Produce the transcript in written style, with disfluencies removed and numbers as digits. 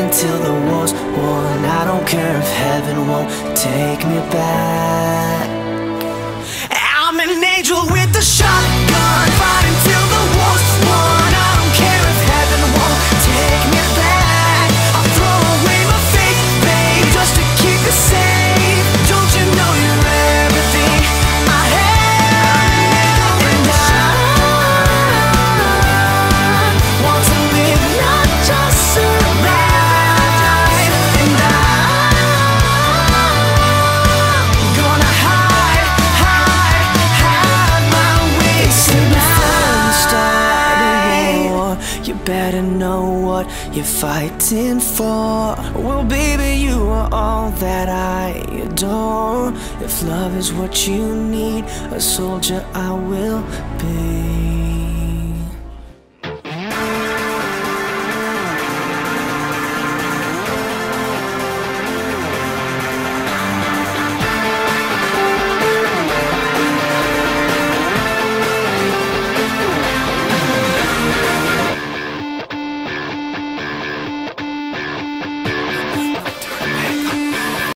until the war's won. I don't care if heaven won't take me back. I'm an angel with a shotgun, fighting till the war's won. I don't care if heaven won't take me back. I'll throw away my faith, babe, just to keep it safe. Don't you know you're everything I have? And I want to live, not just survive. And I'm gonna hide my way tonight. You better know what you're fighting for. Well, baby, you are all that I adore. If love is what you need, a soldier I will be.